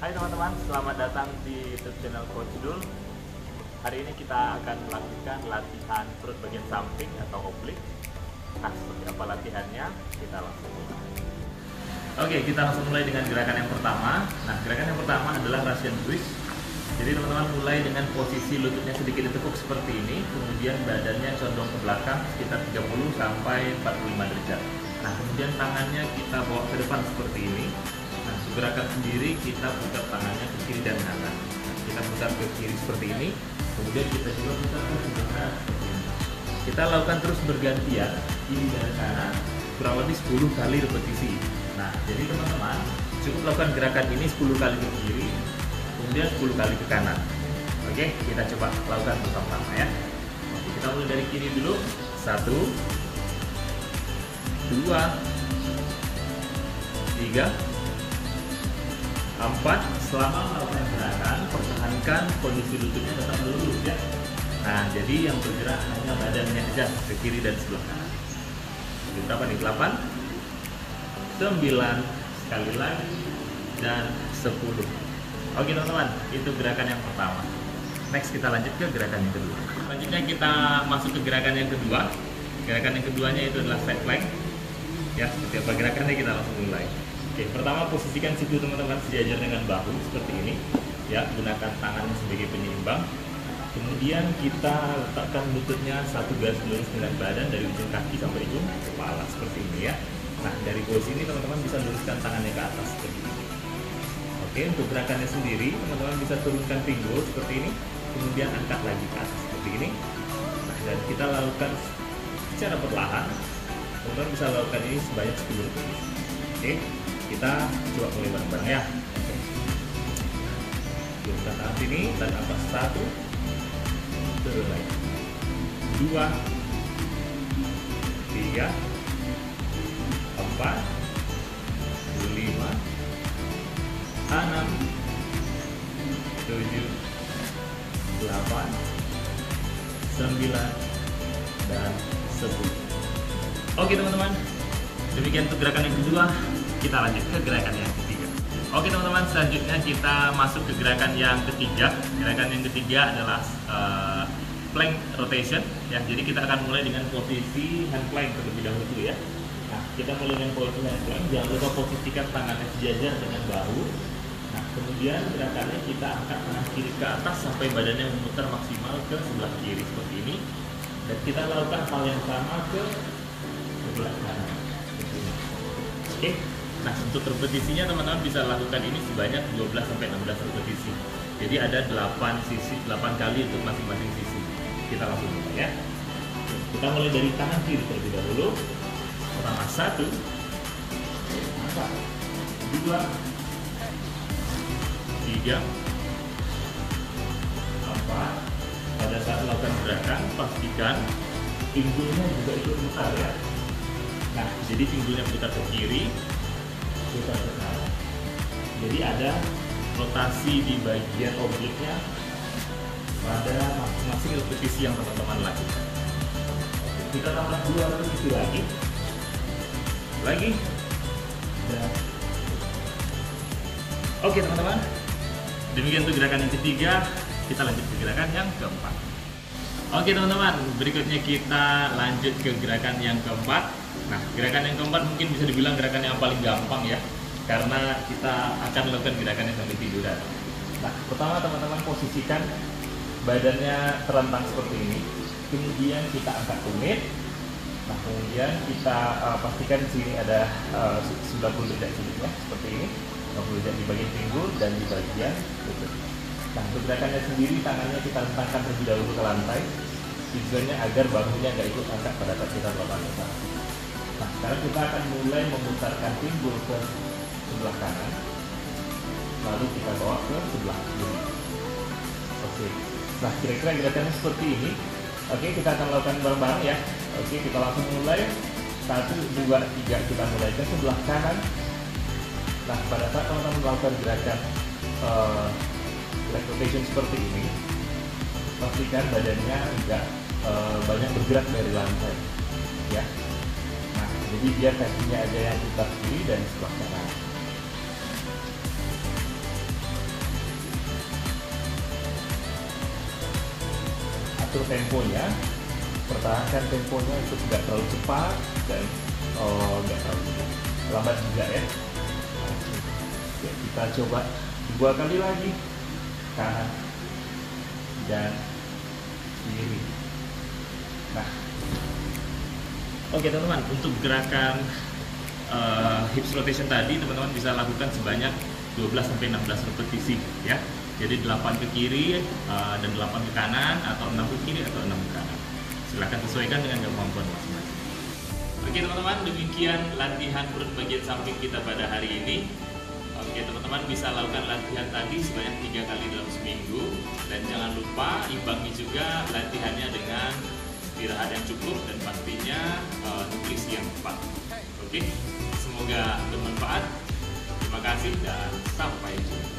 Hai teman-teman, selamat datang di YouTube channel Coach Dul. Hari ini kita akan melakukan latihan perut bagian samping atau oblik. Nah, seperti apa latihannya? Kita langsung mulai. Oke, kita langsung mulai dengan gerakan yang pertama. Nah, gerakan yang pertama adalah Russian twist. Jadi teman-teman mulai dengan posisi lututnya sedikit ditekuk seperti ini, kemudian badannya condong ke belakang sekitar 30 sampai 45 derajat. Nah, kemudian tangannya kita bawa ke depan seperti ini. Nah, gerakan sendiri kita putar tangannya ke kiri dan kanan. Kita putar ke kiri seperti ini, kemudian kita juga putar ke kanan. Kita lakukan terus bergantian kiri dan kanan kurang lebih 10 kali repetisi. Nah, jadi teman-teman cukup lakukan gerakan ini 10 kali ke kiri, kemudian 10 kali ke kanan. Oke, kita coba lakukan bersama-sama ya. Oke, kita mulai dari kiri dulu. 1, 2, 3, 4. Selama melakukan gerakan, pertahankan kondisi lututnya tetap lurus ya. Nah, jadi yang bergerak hanya badannya aja ke kiri dan sebelah kanan. Jadi berapa nih? 8, 9, sekali lagi, dan 10. Oke teman-teman, itu gerakan yang pertama. Next kita lanjut ke gerakan yang kedua. Selanjutnya kita masuk ke gerakan yang kedua. Gerakan yang keduanya itu adalah side plank. Ya, seperti apa gerakannya kita langsung mulai. Oke, pertama posisikan siku teman-teman sejajar dengan bahu seperti ini. Ya, gunakan tangan sebagai penyeimbang. Kemudian kita letakkan lututnya satu garis lurus dengan badan dari ujung kaki sampai ujung kepala seperti ini ya. Nah, dari posisi ini teman-teman bisa luruskan tangannya ke atas seperti ini. Oke, untuk gerakannya sendiri teman-teman bisa turunkan pinggul seperti ini, kemudian angkat lagi ke atas seperti ini. Nah, dan kita lakukan secara perlahan. Teman-teman bisa lakukan ini sebanyak 10 kali. Oke, kita coba mulai bareng-bareng ya. Oke. Turunkan tangan sini, tarik nafas 1, turun lagi, 2, 3, 4, 5, 6, 7, 8, 9, dan 10. Oke teman-teman, demikian untuk gerakan yang kedua. Kita lanjut ke gerakan yang ketiga. Oke teman-teman, selanjutnya kita masuk ke gerakan yang ketiga. Gerakan yang ketiga adalah plank rotation ya. Jadi kita akan mulai dengan posisi hand plank terlebih dahulu ya. Nah, kita mulai dengan posisi hand plank. Jangan lupa posisikan tangannya sejajar dengan bahu. Nah, kemudian gerakannya kita angkat tangan kiri ke atas sampai badannya memutar maksimal ke sebelah kiri seperti ini. Dan kita lakukan hal yang sama ke sebelah kanan. Oke. Nah, untuk repetisinya teman-teman bisa lakukan ini sebanyak 12 sampai 16 repetisi. Jadi ada 8 sisi, 8 kali untuk masing-masing sisi. Kita langsung mulai ya. Kita mulai dari tangan kiri terlebih dahulu. Pertama 1, 2, 3, 4. Pada saat melakukan gerakan, pastikan pinggulnya juga ikut putar ya. Nah, jadi pinggulnya putar ke kiri, putar ke kanan. Jadi ada rotasi di bagian obliknya pada masing-masing repetisi yang teman-teman lakukan. Kita tambah 2 repetisi lagi, dan oke teman-teman, demikian untuk gerakan yang ketiga. Kita lanjut ke gerakan yang keempat. Oke teman-teman, berikutnya kita lanjut ke gerakan yang keempat. Nah, gerakan yang keempat mungkin bisa dibilang gerakan yang paling gampang ya, karena kita akan melakukan gerakan yang sambil tiduran. Nah, pertama teman-teman posisikan badannya terentang seperti ini, kemudian kita angkat tumit. Nah, kemudian kita pastikan di sini ada 90 derajat sudutnya seperti ini, 90 derajat di bagian pinggul dan di bagian lutut. Nah, untuk gerakannya sendiri tangannya kita rentangkan terlebih dahulu ke lantai, tujuannya agar bahunya nggak ikut angkat pada saat kita melakukan gerakan. Nah, sekarang kita akan mulai memutarkan pinggul ke sebelah kanan, lalu kita bawa ke sebelah kiri. Oke, nah kira-kira gerakannya seperti ini. Oke, kita akan lakukan bareng-bareng ya. Oke, kita langsung mulai. 1, 2, 3, kita mulai ke sebelah kanan. Nah, pada saat teman-teman melakukan gerakan leg rotation seperti ini, pastikan badannya enggak banyak bergerak dari lantai ya. Nah, jadi biar kakinya aja yang putar kiri dan sebelah kanan. atur temponya, pertahankan temponya itu tidak terlalu cepat dan nggak terlalu lambat juga ya. Oke, kita coba 2 kali lagi, kanan dan kiri. Nah, oke teman-teman, untuk gerakan hips rotation tadi teman-teman bisa lakukan sebanyak 12-16 repetisi ya. Jadi 8 ke kiri dan 8 ke kanan, atau 6 ke kiri atau 6 ke kanan. Silahkan sesuaikan dengan kemampuan masing-masing. Oke teman-teman, demikian latihan perut bagian samping kita pada hari ini. Oke teman-teman, bisa lakukan latihan tadi sebanyak 3 kali dalam seminggu. Dan jangan lupa imbangi juga latihannya dengan istirahat yang cukup dan pastinya nutrisi yang tepat. Oke, semoga bermanfaat. Terima kasih dan sampai jumpa.